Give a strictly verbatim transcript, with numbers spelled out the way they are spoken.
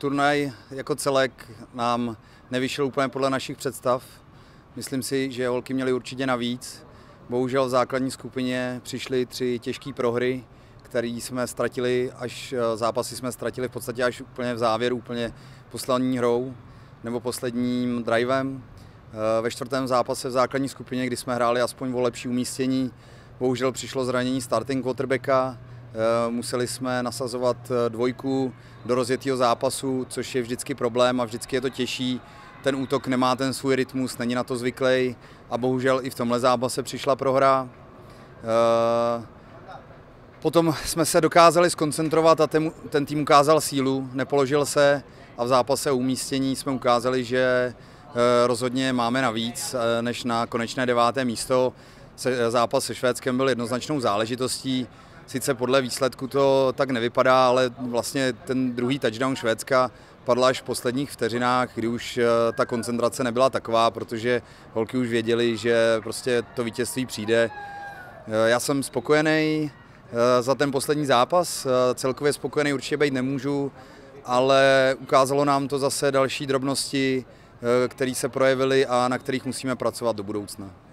turnaj jako celek nám nevyšel úplně podle našich představ. Myslím si, že holky měly určitě navíc. Bohužel v základní skupině přišly tři těžké prohry, které jsme ztratili, až zápasy jsme ztratili v podstatě až úplně v závěru, úplně poslední hrou nebo posledním drivem. Ve čtvrtém zápase v základní skupině, kdy jsme hráli aspoň o lepší umístění, bohužel přišlo zranění starting quarterbacka. Museli jsme nasazovat dvojku do rozjetého zápasu, což je vždycky problém a vždycky je to těžší. Ten útok nemá ten svůj rytmus, není na to zvyklý a bohužel i v tomhle zápase přišla prohra. Potom jsme se dokázali zkoncentrovat a ten, ten tým ukázal sílu, nepoložil se a v zápase o umístění jsme ukázali, že rozhodně máme navíc než na konečné deváté místo. Zápas se Švédskem byl jednoznačnou záležitostí. Sice podle výsledku to tak nevypadá, ale vlastně ten druhý touchdown Švédska padl až v posledních vteřinách, kdy už ta koncentrace nebyla taková, protože holky už věděli, že prostě to vítězství přijde. Já jsem spokojený za ten poslední zápas, celkově spokojený určitě být nemůžu, ale ukázalo nám to zase další drobnosti, které se projevily a na kterých musíme pracovat do budoucna.